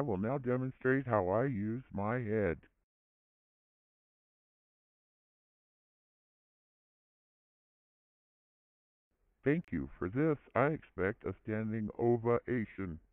will now demonstrate how I use my head. Thank you. For this, I expect a standing ovation.